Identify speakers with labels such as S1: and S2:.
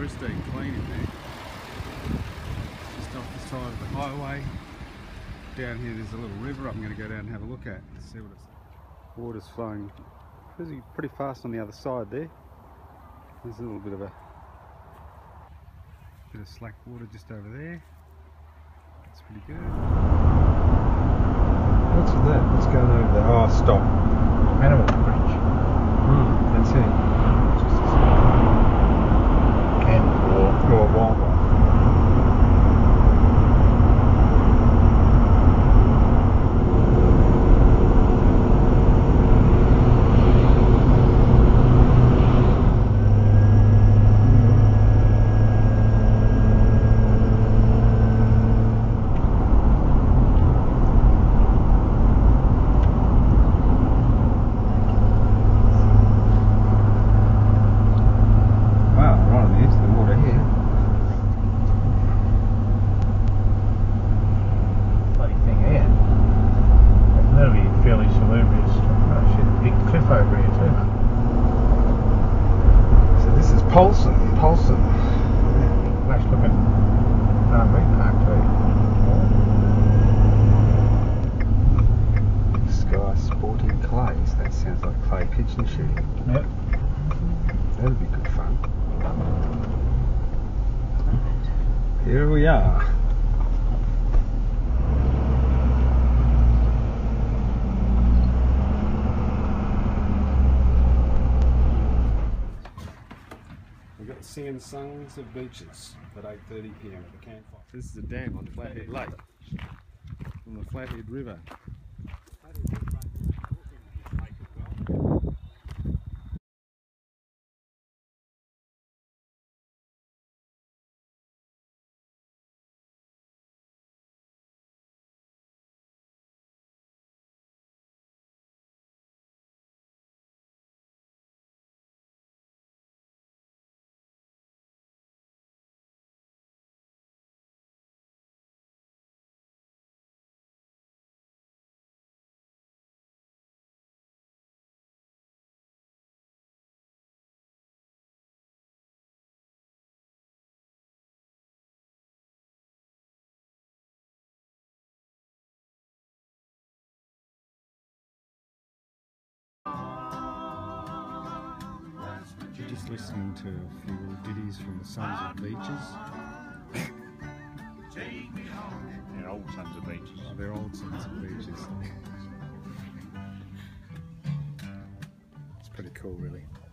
S1: pristine clean in there. Just off the side of the highway. Down here there's a little river I'm going to go down and have a look at and see what it's like. Water's flowing pretty fast on the other side there. There's a little bit of slack water just over there. That's pretty good.
S2: What's that? What's going over there? Oh, stop. Animal bridge. That's it. Just a camp or wildlife. Polson. Nice looking RV park too.
S1: Sky Sporting Clays. That sounds like clay pigeon shooting.
S2: Yep.
S1: That'd be good fun. Here we are. We've got the singing songs of beaches at 8:30 PM at the campfire. This is a dam on Flathead Lake from the Flathead River. You're just listening to a few ditties from the Sons of Beaches.
S2: They're old Sons of Beaches.
S1: Oh, they're old Sons of Beaches. It's pretty cool, really.